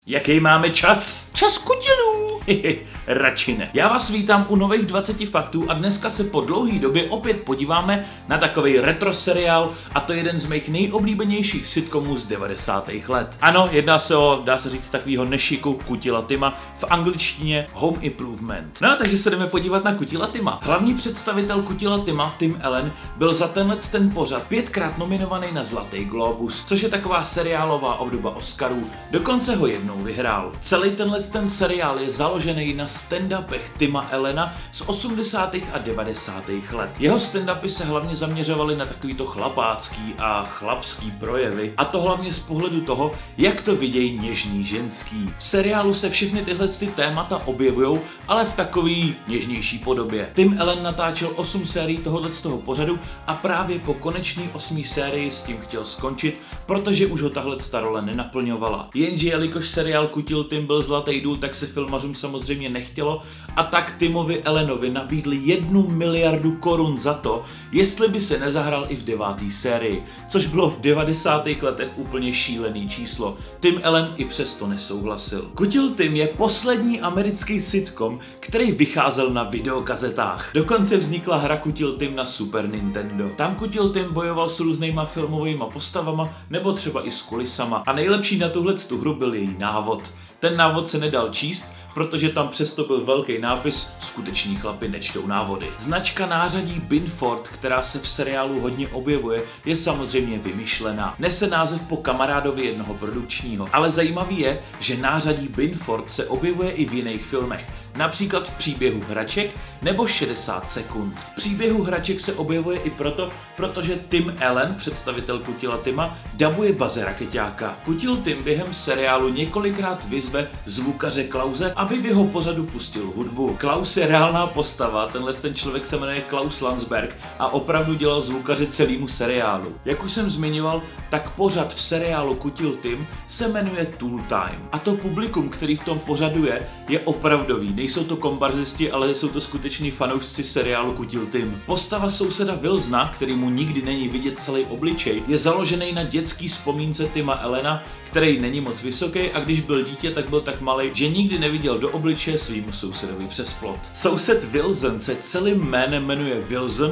Jaký máme čas? Čas kutilů! Radši ne. Já vás vítám u nových 20 faktů a dneska se po dlouhé době opět podíváme na takovej retro seriál a to je jeden z mých nejoblíbenějších sitcomů z 90. let. Ano, jedná se o, dá se říct, takovýho nešiku Kutila Tima, v angličtině Home Improvement. No, takže se jdeme podívat na Kutila Tima. Hlavní představitel Kutila Tima, Tim Allen, byl za ten pořad 5krát nominovaný na Zlatý glóbus, což je taková seriálová obdoba Oscarů. Dokonce ho jednou vyhrál. Celý ten seriál je založený na stand-upech Tima Allena z 80. a 90. let. Jeho stand-upy se hlavně zaměřovaly na takovýto chlapácký a chlapský projevy, a to hlavně z pohledu toho, jak to vidějí něžný ženský. V seriálu se všechny tyhle témata objevujou, ale v takový něžnější podobě. Tim Allen natáčel 8 sérií tohoto pořadu a právě po konečné 8. sérii s tím chtěl skončit, protože už ho tahle role nenaplňovala. Jenže jelikož seriál Kutil Tim byl zlatý důl, tak se filmařům samozřejmě nechtělo a tak Timovi Allenovi nabídli 1 miliardu korun za to, jestli by se nezahrál i v 9. sérii, což bylo v 90. letech úplně šílený číslo. Tim Allen i přesto nesouhlasil. Kutil Tim je poslední americký sitcom, který vycházel na videokazetách. Dokonce vznikla hra Kutil Tim na Super Nintendo. Tam Kutil Tim bojoval s různýma filmovými postavama nebo třeba i s kulisama a nejlepší na tuhle hru byl její návod. Ten návod se nedal číst, protože tam přesto byl velký nápis "Skuteční chlapi nečtou návody". Značka nářadí Binford, která se v seriálu hodně objevuje, je samozřejmě vymyšlená. Nese název po kamarádovi jednoho produkčního, ale zajímavý je, že nářadí Binford se objevuje i v jiných filmech. Například v Příběhu hraček nebo 60 sekund. V Příběhu hraček se objevuje i proto, protože Tim Allen, představitel Kutila Tima, dabuje Buzze Rakeťáka. Kutil Tim během seriálu několikrát vyzve zvukaře Klause, aby v jeho pořadu pustil hudbu. Klaus je reálná postava, ten člověk se jmenuje Klaus Landsberg a opravdu dělal zvukaře celému seriálu. Jak už jsem zmiňoval, tak pořad v seriálu Kutil Tim se jmenuje Tool Time. A to publikum, který v tom pořadu je opravdový. Nejsou to kombarzisti, ale jsou to skuteční fanoušci seriálu Kutil Tim. Postava souseda Wilsona, který mu nikdy není vidět celý obličej, je založený na dětský vzpomínce Tima Allena, který není moc vysoký a když byl dítě, tak byl tak malý, že nikdy neviděl do obličeje svýmu sousedovi přes plot. Soused Wilson se celým jménem jmenuje Wilson,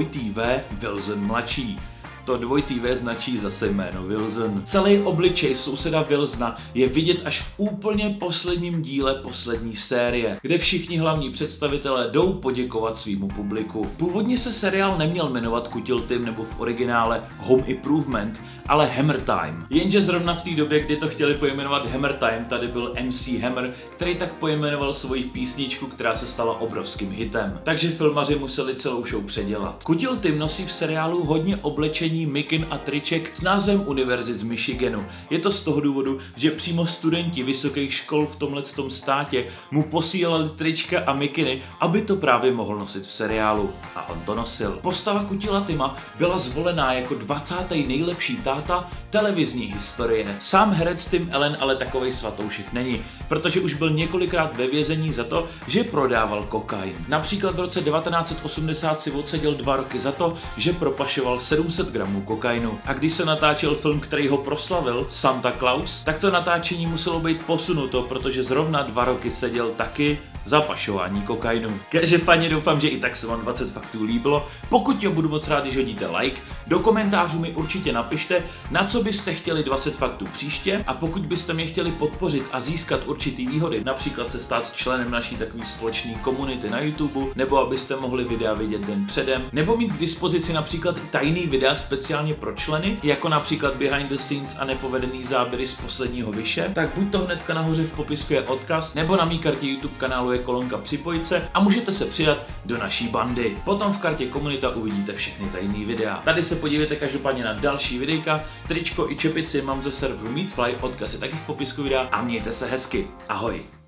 Wilson mladší. To V značí zase jméno Wilson. Celý obličej souseda Wilsona je vidět až v úplně posledním díle poslední série, kde všichni hlavní představitelé jdou poděkovat svýmu publiku. Původně se seriál neměl jmenovat Kutil Tim nebo v originále Home Improvement, ale Hammer Time. Jenže zrovna v té době, kdy to chtěli pojmenovat Hammer Time, tady byl MC Hammer, který tak pojmenoval svoji písničku, která se stala obrovským hitem. Takže filmaři museli celou show předělat. Kutil Tim nosí v seriálu hodně oblečení, mikin a triček s názvem univerzit z Michiganu. Je to z toho důvodu, že přímo studenti vysokých škol v tomhletom státě mu posílali trička a mikiny, aby to právě mohl nosit v seriálu. A on to nosil. Postava Kutila Tima byla zvolená jako 20. nejlepší táta televizní historie. Sám herec Tim Allen ale takovej svatoušek není, protože už byl několikrát ve vězení za to, že prodával kokain. Například v roce 1980 si odseděl 2 roky za to, že propašoval 700 gramů kokainu. A když se natáčel film, který ho proslavil, Santa Claus, tak to natáčení muselo být posunuto, protože zrovna 2 roky seděl taky za pašování kokainu. Každopádně doufám, že i tak se vám 20 faktů líbilo. Pokud jo, budu moc rád, když hodíte like. Do komentářů mi určitě napište, na co byste chtěli 20 faktů příště, a pokud byste mě chtěli podpořit a získat určitý výhody, například se stát členem naší takové společné komunity na YouTube, nebo abyste mohli videa vidět den předem, nebo mít k dispozici například i tajný videa speciálně pro členy, jako například behind the scenes a nepovedený záběry z posledního vyše, tak buď to hnedka nahoře v popisku je odkaz, nebo na mý kartě YouTube kanálu je kolonka připojit se a můžete se přidat do naší bandy. Potom v kartě komunita uvidíte všechny tajný videa. Tady se podívejte každopádně na další videjka, tričko i čepici mám ze serveru Meatfly, odkaz je taky v popisku videa a mějte se hezky. Ahoj!